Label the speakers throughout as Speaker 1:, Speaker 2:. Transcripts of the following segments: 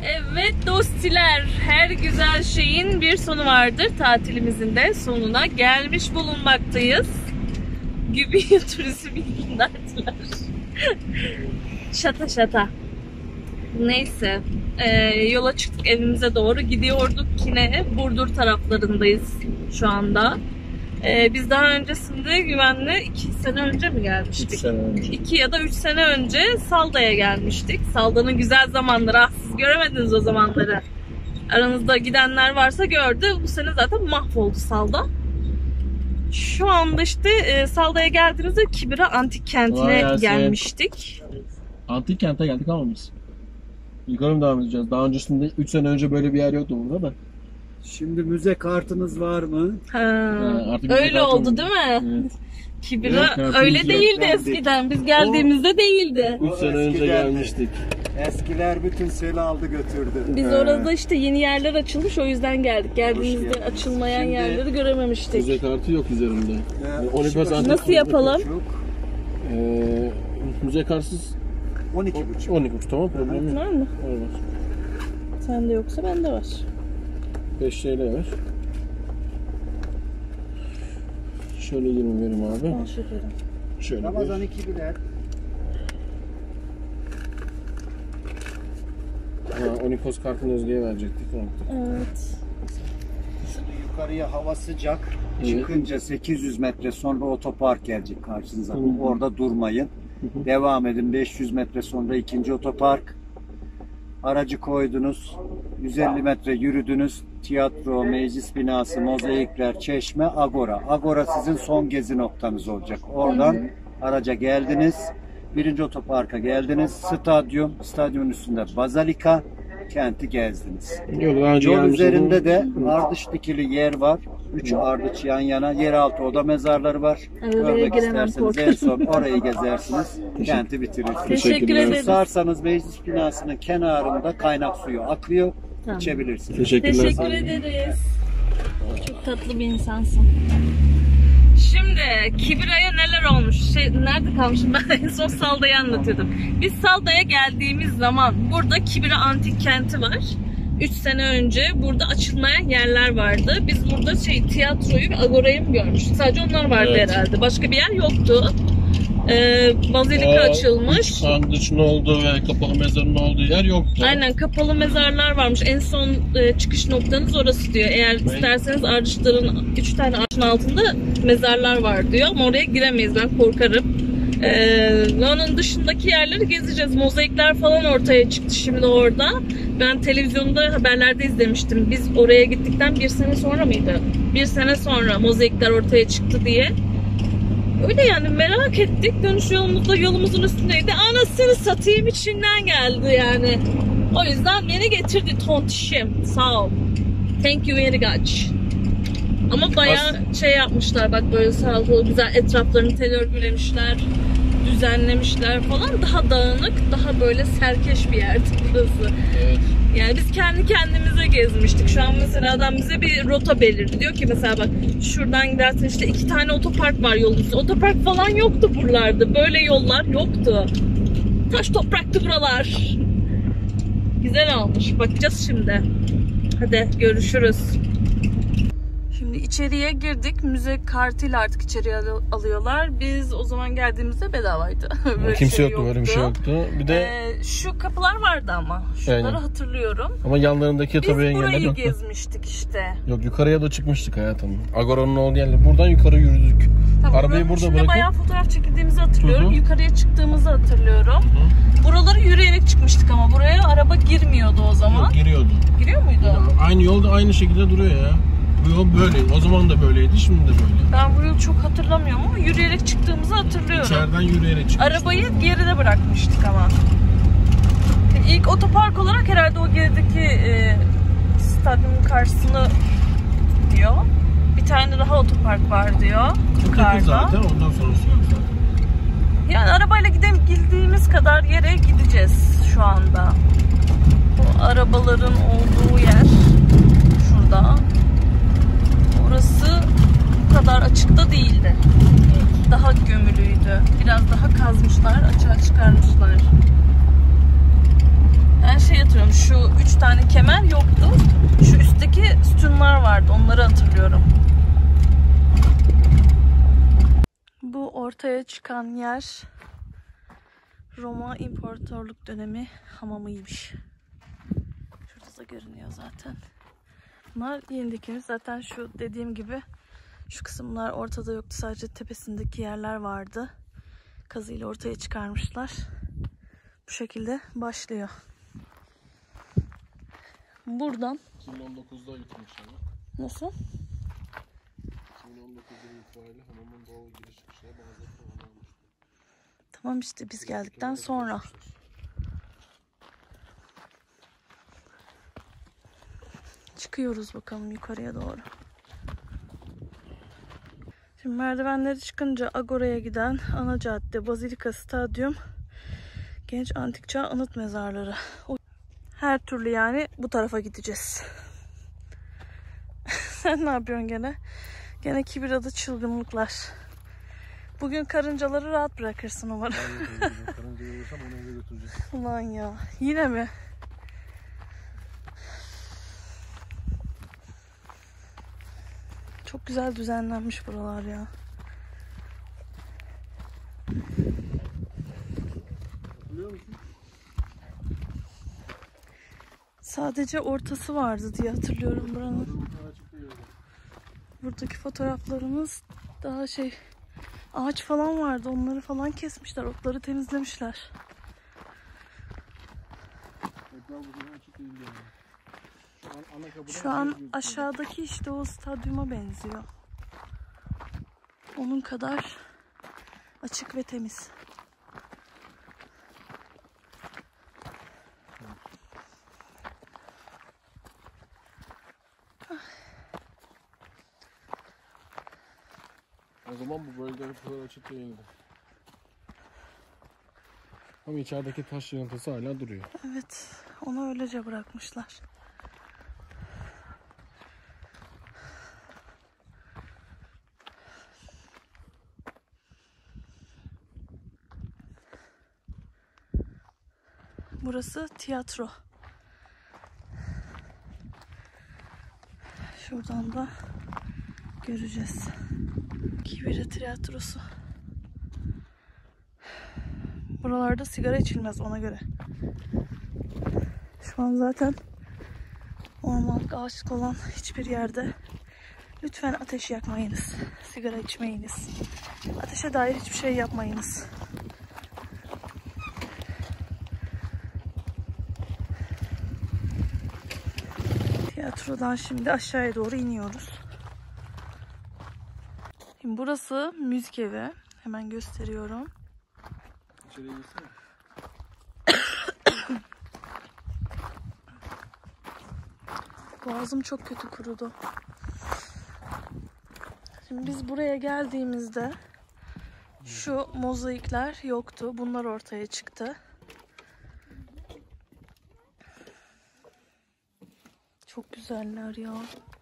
Speaker 1: Evet dostiler, her güzel şeyin bir sonu vardır. Tatilimizin de sonuna gelmiş bulunmaktayız. Gübiye turizm ilginlerdiler. Şata şata. Neyse, yola çıktık, evimize doğru gidiyorduk. Yine Burdur taraflarındayız şu anda. Biz daha öncesinde güvenli 2 sene önce mi gelmiştik?
Speaker 2: 3 sene önce.
Speaker 1: 2 ya da 3 sene önce Salda'ya gelmiştik. Salda'nın güzel zamanları. Siz göremediniz o zamanları. Aranızda gidenler varsa gördü. Bu sene zaten mahvoldu Salda. Şu anda işte Salda'ya geldiğimizde Kibra Antik Kenti'ne gelmiştik.
Speaker 2: Antik Kent'e geldik ama biz. Yukarı mı devam edeceğiz? Daha öncesinde 3 sene önce böyle bir yer yoktu burada da.
Speaker 3: Şimdi müze kartınız var mı?
Speaker 1: Öyle oldu değil mi? Evet. Kibra öyle değildi eskiden. Biz geldiğimizde değildi.
Speaker 2: 3 sene önce gelmiştik.
Speaker 3: Eskiler bütün seli aldı götürdü.
Speaker 1: Biz orada işte yeni yerler açılmış, o yüzden geldik. Geldiğimizde açılmayan yerleri görememiştik.
Speaker 2: Müze kartı yok üzerimde.
Speaker 1: Nasıl yapalım?
Speaker 2: Müze kartsız
Speaker 3: 12,5.
Speaker 2: 12,5 tamam, problem yok.
Speaker 1: Var mı?
Speaker 2: Var.
Speaker 1: Sende yoksa bende var.
Speaker 2: 5 TL ver. Şöyle 20 verim abi. Şöyle
Speaker 3: Ramazan 2 bilet.
Speaker 2: Onikos kartını Özge'ye verecektik.
Speaker 1: Evet.
Speaker 3: Yukarıya hava sıcak. Çıkınca 800 metre sonra otopark gelecek karşınıza. Orada durmayın. Devam edin. 500 metre sonra ikinci otopark. Aracı koydunuz. 150 metre yürüdünüz. Tiyatro, meclis binası, mozaikler, çeşme, agora. Agora sizin son gezi noktanız olacak. Oradan araca geldiniz. Birinci otoparka geldiniz. Stadyumun üstünde bazilika, kenti gezdiniz. Yol üzerinde de ardıç dikili yer var. 3 ardıç yan yana. Yeraltı oda mezarları var. Görmek isterseniz en son orayı gezersiniz. Kenti bitirirsiniz.
Speaker 1: Teşekkür ederiz.
Speaker 3: Susarsanız meclis binasının kenarında kaynak suyu akıyor. Tamam. İçebilirsiniz.
Speaker 1: Teşekkür ederiz. Çok tatlı bir insansın. Şimdi Kibra'ya neler olmuş? Nerede kalmışım ben? En son Salda'yı anlatıyordum. Biz Salda'ya geldiğimiz zaman burada Kibra Antik Kenti var. 3 sene önce burada açılmayan yerler vardı. Biz burada tiyatroyu ve agorayı mı görmüştük? Sadece onlar vardı herhalde. Başka bir yer yoktu. Bazilika açılmış.
Speaker 2: Sandıç'ın olduğu ve kapalı mezarın olduğu yer yoktu.
Speaker 1: Aynen, kapalı mezarlar varmış. En son çıkış noktanız orası diyor. Eğer isterseniz ardıçların 3 tane ağaçın altında mezarlar var diyor. Ama oraya giremeyiz, ben korkarım. Onun dışındaki yerleri gezeceğiz. Mozaikler falan ortaya çıktı şimdi orada. Ben televizyonda haberlerde izlemiştim. Biz oraya gittikten 1 sene sonra mıydı? 1 sene sonra mozaikler ortaya çıktı diye. Öyle yani, merak ettik. Dönüş yolumuzda yolumuzun üstündeydi. Anasını satayım, içinden geldi yani. O yüzden beni getirdi tontişim. Sağ ol. Thank you very much. Ama bayağı yapmışlar, bak böyle sağlıklı güzel, etraflarını tel örgülemişler, düzenlemişler falan. Daha dağınık, daha böyle serkeş bir yerdi burası. Evet. Yani biz kendi kendimize gezmiştik. Şu an mesela adam bize bir rota belirdi. Diyor ki mesela bak şuradan gidersen işte 2 tane otopark var yolun üstünde. Otopark falan yoktu buralarda. Böyle yollar yoktu. Taş topraktı buralar. Güzel olmuş. Bakacağız şimdi. Hadi görüşürüz. Şimdi içeriye girdik. Müze kartıyla artık içeriye alıyorlar. Biz o zaman geldiğimizde bedavaydı.
Speaker 2: Kimse yoktu, böyle bir şey yoktu. Bir de
Speaker 1: şu kapılar vardı ama. Şunları hatırlıyorum.
Speaker 2: Ama yanlarındaki tabii engeller
Speaker 1: yoktu. Biz
Speaker 2: yoktu.
Speaker 1: burayı gezmiştik işte.
Speaker 2: Yok, yukarıya da çıkmıştık hayatım. Agora'nın olduğu yerle. Buradan yukarı yürüdük.
Speaker 1: Tabii
Speaker 2: arabayı burada bırakıp
Speaker 1: bayağı fotoğraf çekildiğimizi hatırlıyorum. Yukarıya çıktığımızı hatırlıyorum. Buraları yürüyerek çıkmıştık ama buraya araba girmiyordu o zaman.
Speaker 2: Yok, giriyordu.
Speaker 1: Giriyor muydu?
Speaker 2: Aynı yolda aynı şekilde duruyor ya. Bu yol böyle. O zaman da böyleydi, şimdi de böyle.
Speaker 1: Ben bu yolu çok hatırlamıyorum ama yürüyerek çıktığımızı hatırlıyorum.
Speaker 2: İçeriden yürüyerek çıkmıştık.
Speaker 1: Arabayı geride bırakmıştık ama. İlk otopark olarak herhalde o gerideki stadyumun karşısını diyor. Bir tane daha otopark var diyor. Yukarıda.
Speaker 2: Zaten ondan sonrası yok zaten.
Speaker 1: Yani arabayla gidildiğimiz kadar yere gideceğiz şu anda. O arabaların olduğu yer şurada. Orası bu kadar açıkta değildi. Daha gömülüydü. Biraz daha kazmışlar, açığa çıkarmışlar. Ben şey hatırlıyorum, şu 3 tane kemer yoktu. Şu üstteki sütunlar vardı, onları hatırlıyorum. Bu ortaya çıkan yer Roma İmparatorluk dönemi hamamıymış. Şurada da görünüyor zaten. Bunlar yeni dikilmiş. Zaten şu dediğim gibi şu kısımlar ortada yoktu. Sadece tepesindeki yerler vardı. Kazıyla ortaya çıkarmışlar. Bu şekilde başlıyor. Buradan
Speaker 2: 2019'da yutmuşlar.
Speaker 1: nasıl?
Speaker 2: 2019'dan itibariyle hamamın doğal giriş çıkışına bazı programlar.
Speaker 1: Tamam işte biz geldikten sonra. Çıkıyoruz bakalım yukarıya doğru. Şimdi merdivenleri çıkınca Agora'ya giden ana cadde, Bazilika, Stadyum, Genç Antik Çağ Anıt Mezarları. Her türlü yani bu tarafa gideceğiz. Sen ne yapıyorsun gene? Gene kibir adı çılgınlıklar. Bugün karıncaları rahat bırakırsın umarım.
Speaker 2: Karıncayı vursam onu eve götüreceğiz.
Speaker 1: Ulan ya. Yine mi? Çok güzel düzenlenmiş buralar ya.
Speaker 2: Biliyor musun?
Speaker 1: Sadece ortası vardı diye hatırlıyorum buranın. Buradaki fotoğraflarımız daha şey, ağaç falan vardı. Onları falan kesmişler. Otları temizlemişler. Şu an aşağıdaki işte o stadyuma benziyor. Onun kadar açık ve temiz.
Speaker 2: O zaman bu bölge bu kadar açık değildi. Ama içerideki taş yığıntısı hala duruyor.
Speaker 1: Evet, onu öylece bırakmışlar. Burası tiyatro. Şuradan da göreceğiz. Kibiri tiyatrosu. Buralarda sigara içilmez ona göre. Şu an zaten ormanlık, ağaçlık olan hiçbir yerde lütfen ateş yakmayınız. Sigara içmeyiniz. Ateşe dair hiçbir şey yapmayınız. Tiyatrodan şimdi aşağıya doğru iniyoruz. Şimdi burası müzik evi. Hemen gösteriyorum.
Speaker 2: İçeriye gitsene.
Speaker 1: Boğazım çok kötü kurudu. Şimdi biz buraya geldiğimizde şu mozaikler yoktu. Bunlar ortaya çıktı. Çok güzeller ya.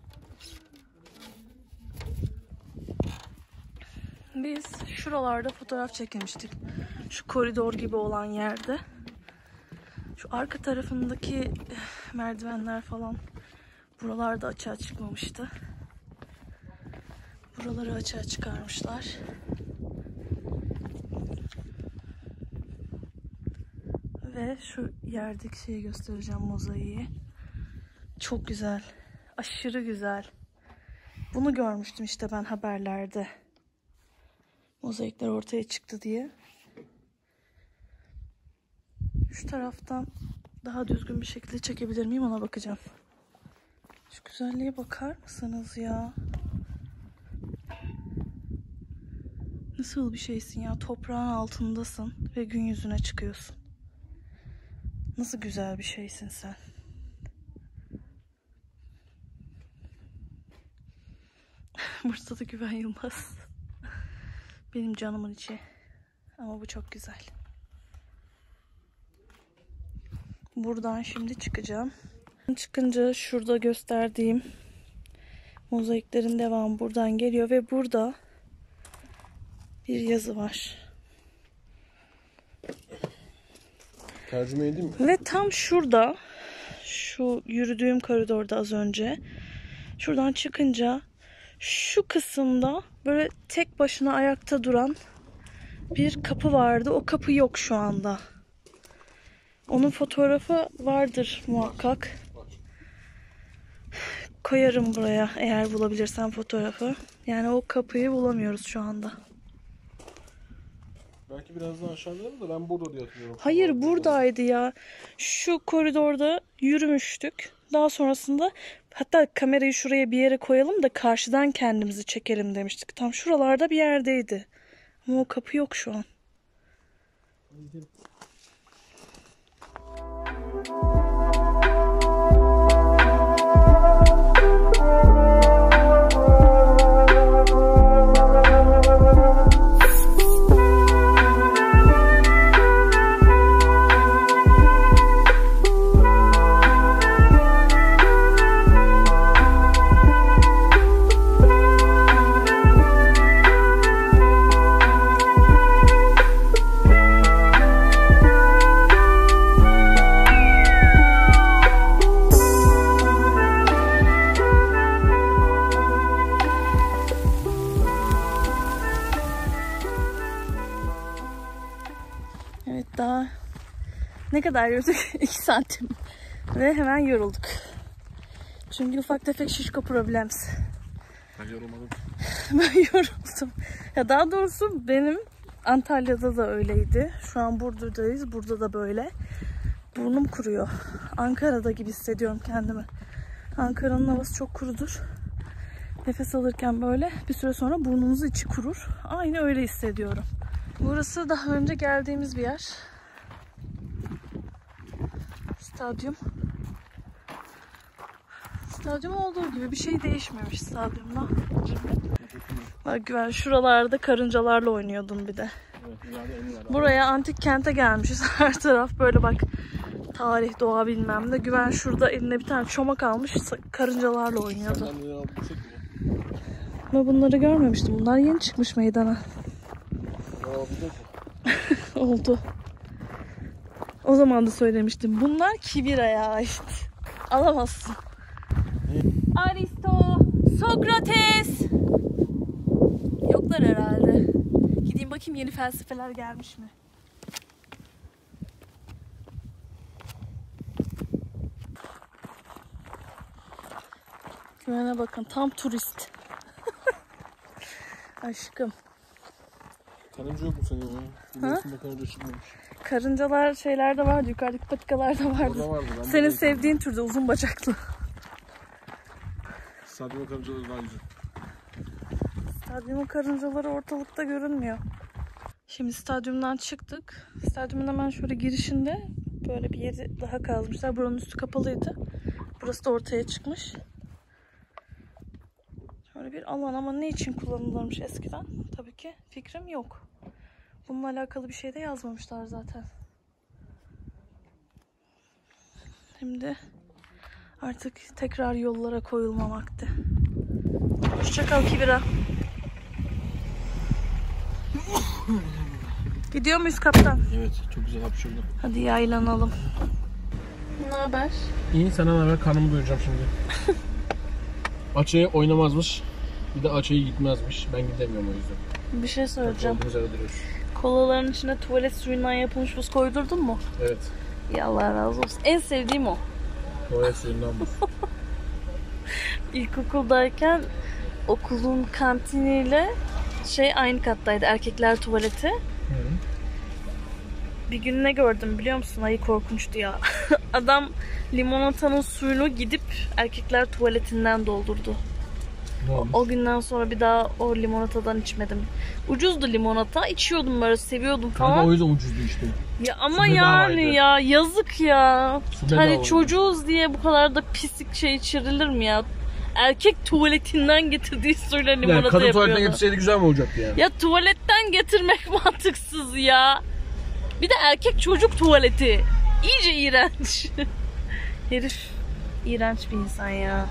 Speaker 1: Biz şuralarda fotoğraf çekilmiştik. Şu koridor gibi olan yerde. Şu arka tarafındaki merdivenler falan buralarda açığa çıkmamıştı. Buraları açığa çıkarmışlar. Ve şu yerdeki şeyi göstereceğim, mozaiği. Çok güzel. Aşırı güzel. Bunu görmüştüm işte ben haberlerde. Mozaikler ortaya çıktı diye. Şu taraftan daha düzgün bir şekilde çekebilir miyim ona bakacağım. Şu güzelliğe bakar mısınız ya? Nasıl bir şeysin ya? Toprağın altındasın ve gün yüzüne çıkıyorsun. Nasıl güzel bir şeysin sen. Burada da Güven Yılmaz. Benim canımın içi. Ama bu çok güzel. Buradan şimdi çıkacağım. Çıkınca şurada gösterdiğim mozaiklerin devamı buradan geliyor ve burada bir yazı var.
Speaker 2: Tercüme edeyim mi?
Speaker 1: Ve tam şurada, şu yürüdüğüm koridorda az önce, şuradan çıkınca şu kısımda böyle tek başına ayakta duran bir kapı vardı. O kapı yok şu anda. Onun fotoğrafı vardır muhakkak. Koyarım buraya eğer bulabilirsem fotoğrafı. Yani o kapıyı bulamıyoruz şu anda.
Speaker 2: Belki biraz daha aşağıda da ben burada diye hatırlıyorum.
Speaker 1: Hayır, buradaydı ya. Şu koridorda yürümüştük. Daha sonrasında hatta kamerayı şuraya bir yere koyalım da karşıdan kendimizi çekelim demiştik. Tam şuralarda bir yerdeydi. Ama o kapı yok şu an. Evet, daha ne kadar yürüdük? 2 santim. Ve hemen yorulduk. Çünkü ufak tefek şişko problems.
Speaker 2: Ben yorulmadım.
Speaker 1: Ben yoruldum. Ya daha doğrusu benim Antalya'da da öyleydi. Şu an Burdur'dayız. Burada da böyle. Burnum kuruyor. Ankara'da gibi hissediyorum kendimi. Ankara'nın havası çok kurudur. Nefes alırken böyle bir süre sonra burnumuzun içi kurur. Aynı öyle hissediyorum. Burası daha önce geldiğimiz bir yer. Stadyum. Stadyum olduğu gibi bir şey değişmemiş stadyumda. Bak güven, şuralarda karıncalarla oynuyordum bir de. Buraya antik kente gelmişiz. Her taraf böyle bak. Tarih, doğa bilmem ne. Güven şurada eline bir tane çomak almış. Karıncalarla oynuyordu. Ama bunları görmemiştim. Bunlar yeni çıkmış meydana. Oldu. O zaman da söylemiştim. Bunlar Kibira'ya ait. Alamazsın. Aristo, Sokrates. Yoklar herhalde. Gideyim bakayım yeni felsefeler gelmiş mi? Güvene bakın, tam turist. Aşkım.
Speaker 2: Karınca yok mu senin ya? Biliyorsun da karınca çıkmamış.
Speaker 1: Karıncalar şeylerde vardı, yukarıdaki patikalarda vardı.
Speaker 2: Orada vardı.
Speaker 1: Senin sevdiğin türde, uzun bacaklı.
Speaker 2: Stadyum karıncaları daha güzel.
Speaker 1: Stadyumun karıncaları ortalıkta görünmüyor. Şimdi stadyumdan çıktık. Stadyumun hemen şöyle girişinde böyle bir yeri daha kazmışlar. Buranın üstü kapalıydı. Burası da ortaya çıkmış. Şöyle bir alan ama ne için kullanılırmış eskiden? Tabii ki fikrim yok. Bununla alakalı bir şey de yazmamışlar zaten. Şimdi artık tekrar yollara koyulma vakti. Hoşça kal Kibira. Gidiyor muyuz kaptan?
Speaker 2: Evet, çok güzel hapşırdım.
Speaker 1: Hadi yaylanalım. Ne haber?
Speaker 2: İyi, sana ne haber? Karnımı doyuracağım şimdi. Açı'ya oynamazmış. Bir de Açı'ya gitmezmiş. Ben gidemiyorum o yüzden.
Speaker 1: Bir şey söyleyeceğim.
Speaker 2: Duruyor.
Speaker 1: Kolaların içine tuvalet suyundan yapılmış buz koydurdun mu?
Speaker 2: Evet.
Speaker 1: Ya Allah razı olsun. En sevdiğim o.
Speaker 2: Tuvalet suyundan buz.
Speaker 1: İlkokuldayken okulun kantiniyle aynı kattaydı, erkekler tuvaleti.
Speaker 2: Hı.
Speaker 1: Bir gün ne gördüm biliyor musun? Ay korkunçtu ya. Adam limonatanın suyunu gidip erkekler tuvaletinden doldurdu. O günden sonra bir daha o limonatadan içmedim. Ucuzdu limonata. İçiyordum böyle, seviyordum falan.
Speaker 2: Kanka o yüzden ucuzdu işte.
Speaker 1: Ya ama
Speaker 2: Su
Speaker 1: yani
Speaker 2: bedavaydı.
Speaker 1: ya yazık ya.
Speaker 2: Su
Speaker 1: Hani
Speaker 2: bedavaydı.
Speaker 1: çocuğuz diye bu kadar da pislik şey içirilir mi ya? Erkek tuvaletinden getirdiği suyla limonata
Speaker 2: Yani kadın
Speaker 1: yapıyordu.
Speaker 2: tuvaletten getirseydi güzel mi olacaktı yani?
Speaker 1: Ya tuvaletten getirmek mantıksız ya. Bir de erkek çocuk tuvaleti. İyice iğrenç. Herif iğrenç bir insan ya.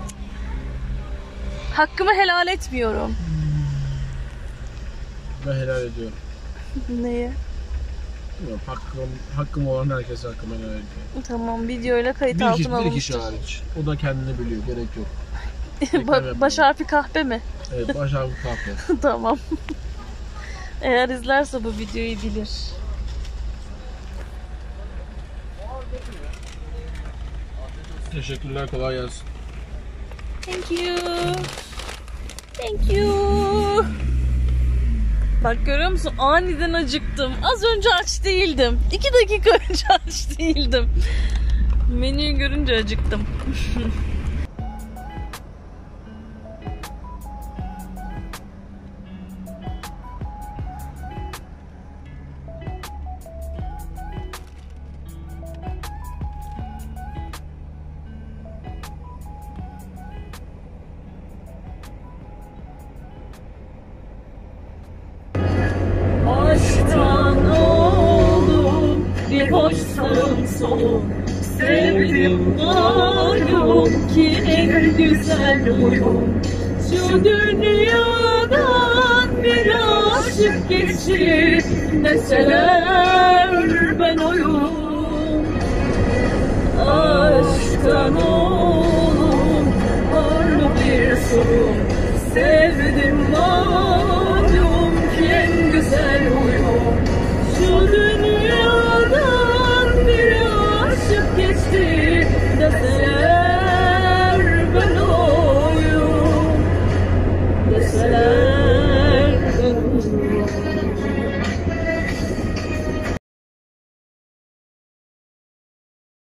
Speaker 1: Hakkımı helal etmiyorum.
Speaker 2: Ben helal ediyorum.
Speaker 1: Neye?
Speaker 2: Bilmiyorum, hakkım olan herkese hakkım helal ediyor.
Speaker 1: Tamam, videoyla kayıt
Speaker 2: Bir
Speaker 1: altına
Speaker 2: kişi
Speaker 1: alınmıştır.
Speaker 2: hariç. O da kendini biliyor. Gerek yok.
Speaker 1: Baş harfi kahpe mi?
Speaker 2: Evet, baş harfi kahve.
Speaker 1: Tamam. Eğer izlerse bu videoyu bilir.
Speaker 2: Teşekkürler, kolay gelsin.
Speaker 1: Thank you. Thank you. Bak görüyor musun? Aniden acıktım. Az önce aç değildim. 2 dakika önce aç değildim. Menüyü görünce acıktım. Aşktan oldum, bir hoşsun solum. Sevdim var yok ki en güzel huyum. Şu dünyadan bir aşık geçir deseler ben oyum. Aşktan oldum, varlı bir solum. Sevdim var